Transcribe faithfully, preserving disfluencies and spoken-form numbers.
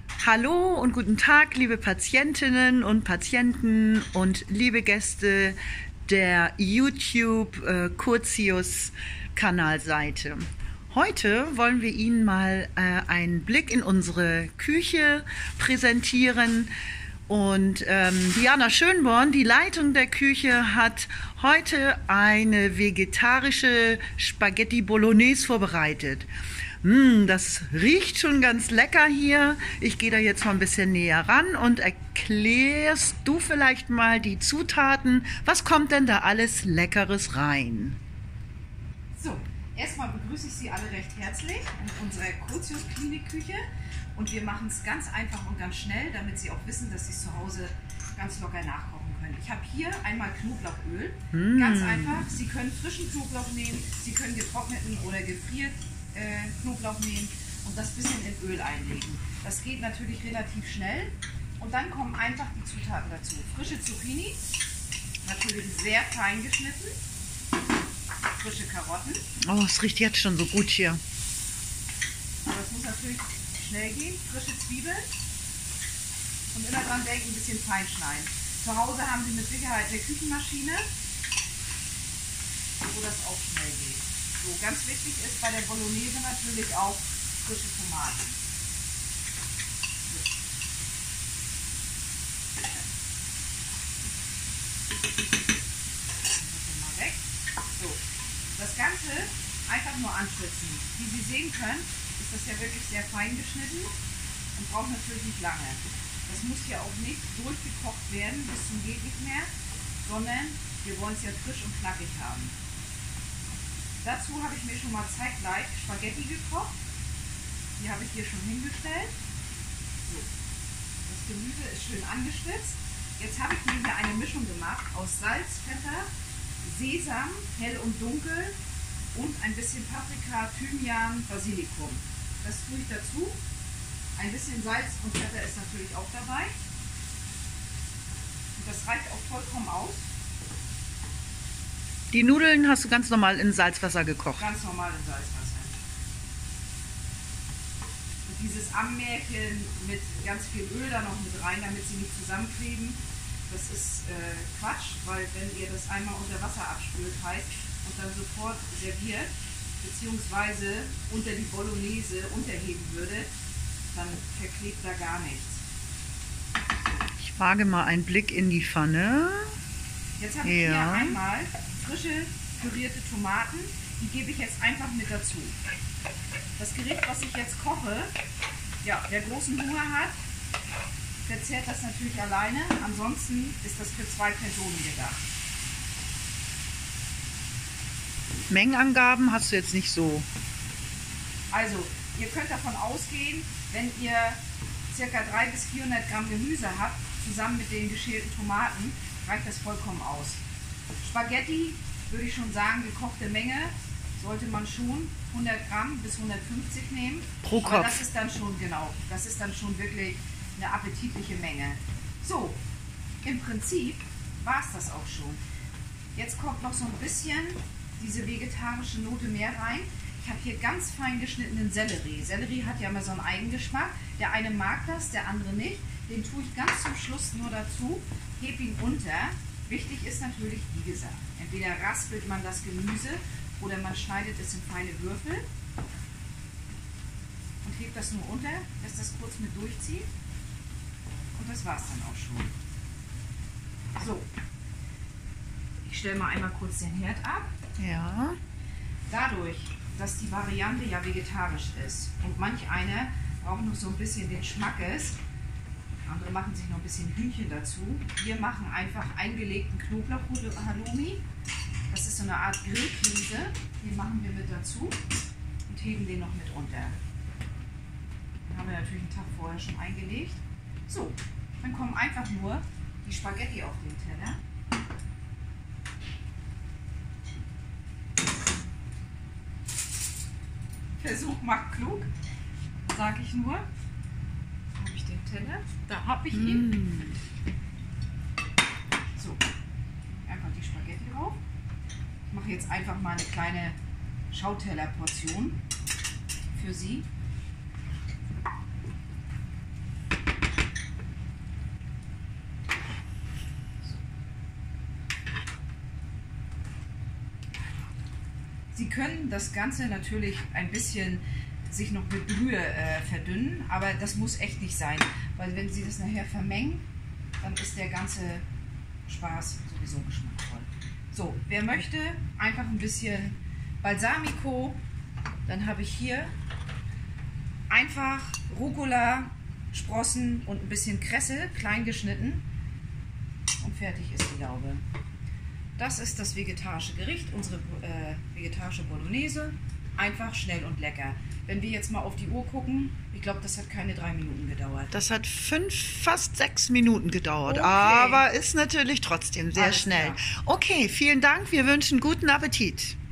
Hallo und guten Tag, liebe Patientinnen und Patienten und liebe Gäste der YouTube-Curtius-Kanalseite. Heute wollen wir Ihnen mal äh, einen Blick in unsere Küche präsentieren. Und ähm, Diana Schönborn, die Leitung der Küche, hat heute eine vegetarische Spaghetti Bolognese vorbereitet. Mm, das riecht schon ganz lecker hier. Ich gehe da jetzt mal ein bisschen näher ran und erklärst du vielleicht mal die Zutaten. Was kommt denn da alles Leckeres rein? So, erstmal begrüße ich Sie alle recht herzlich in unserer Curtius-Klinik-Küche. Und wir machen es ganz einfach und ganz schnell, damit Sie auch wissen, dass Sie es zu Hause ganz locker nachkochen können. Ich habe hier einmal Knoblauchöl. Mm. Ganz einfach. Sie können frischen Knoblauch nehmen, Sie können getrockneten oder gefriert äh, Knoblauch nehmen und das bisschen in Öl einlegen. Das geht natürlich relativ schnell. Und dann kommen einfach die Zutaten dazu. Frische Zucchini, natürlich sehr fein geschnitten. Frische Karotten. Oh, es riecht jetzt schon so gut hier. Aber das muss natürlich schnell gehen. Frische Zwiebeln. Und immer dran denken, ein bisschen fein schneiden. Zu Hause haben Sie mit Sicherheit eine Küchenmaschine, wo das auch schnell geht. So, ganz wichtig ist bei der Bolognese natürlich auch frische Tomaten. Mal weg. So, das Ganze einfach nur anschwitzen. Wie Sie sehen können, ist das ja wirklich sehr fein geschnitten und braucht natürlich nicht lange. Das muss ja auch nicht durchgekocht werden bis zum geht nicht mehr, sondern wir wollen es ja frisch und knackig haben. Dazu habe ich mir schon mal zeitgleich Spaghetti gekocht. Die habe ich hier schon hingestellt. So. Das Gemüse ist schön angeschwitzt. Jetzt habe ich mir hier eine Mischung gemacht aus Salz, Pfeffer, Sesam, hell und dunkel und ein bisschen Paprika, Thymian, Basilikum. Das tue ich dazu. Ein bisschen Salz und Pfeffer ist natürlich auch dabei. Und das reicht auch vollkommen aus. Die Nudeln hast du ganz normal in Salzwasser gekocht? Ganz normal in Salzwasser. Und dieses Ammärchen mit ganz viel Öl da noch mit rein, damit sie nicht zusammenkleben, das ist äh, Quatsch, weil wenn ihr das einmal unter Wasser abspült heißt und dann sofort serviert, beziehungsweise unter die Bolognese unterheben würde, dann verklebt da gar nichts. Ich wage mal einen Blick in die Pfanne. Jetzt habe ich ja hier einmal frische pürierte Tomaten, die gebe ich jetzt einfach mit dazu. Das Gericht, was ich jetzt koche, ja, wer großen Hunger hat, verzehrt das natürlich alleine, ansonsten ist das für zwei Personen gedacht. Mengenangaben hast du jetzt nicht so. Also, ihr könnt davon ausgehen, wenn ihr ca. dreihundert bis vierhundert Gramm Gemüse habt, zusammen mit den geschälten Tomaten, reicht das vollkommen aus. Spaghetti, würde ich schon sagen, gekochte Menge, sollte man schon hundert Gramm bis hundertfünfzig nehmen. Pro Kopf. Aber das ist dann schon, genau, das ist dann schon wirklich eine appetitliche Menge. So, im Prinzip war es das auch schon. Jetzt kommt noch so ein bisschen diese vegetarische Note mehr rein. Ich habe hier ganz fein geschnittenen Sellerie. Sellerie hat ja immer so einen Eigengeschmack. Der eine mag das, der andere nicht. Den tue ich ganz zum Schluss nur dazu, heb ihn unter. Wichtig ist natürlich, wie gesagt, entweder raspelt man das Gemüse oder man schneidet es in feine Würfel und hebt das nur unter, lässt das kurz mit durchziehen und das war es dann auch schon. So, ich stelle mal einmal kurz den Herd ab. Ja. Dadurch, dass die Variante ja vegetarisch ist und manch einer braucht noch so ein bisschen den Schmackes, andere machen sich noch ein bisschen Hühnchen dazu. Wir machen einfach eingelegten Knoblauch-Halloumi. Das ist so eine Art Grillkäse. Den machen wir mit dazu und heben den noch mit unter. Den haben wir natürlich einen Tag vorher schon eingelegt. So, dann kommen einfach nur die Spaghetti auf den Teller. Versuch macht klug, sage ich nur. Habe ich den Teller? Da habe ich ihn. Mm. So, einfach die Spaghetti drauf. Ich mache jetzt einfach mal eine kleine Schautellerportion für Sie. können das Ganze natürlich ein bisschen sich noch mit Brühe äh, verdünnen, aber das muss echt nicht sein, weil wenn Sie das nachher vermengen, dann ist der ganze Spaß sowieso geschmackvoll. So, wer möchte, einfach ein bisschen Balsamico, dann habe ich hier einfach Rucola, Sprossen und ein bisschen Kresse, klein geschnitten, und fertig ist die Laube. Das ist das vegetarische Gericht, unsere äh, vegetarische Bolognese. Einfach, schnell und lecker. Wenn wir jetzt mal auf die Uhr gucken, ich glaube, das hat keine drei Minuten gedauert. Das hat fünf, fast sechs Minuten gedauert, Okay. aber ist natürlich trotzdem sehr Alles schnell. klar. Okay, vielen Dank. Wir wünschen guten Appetit.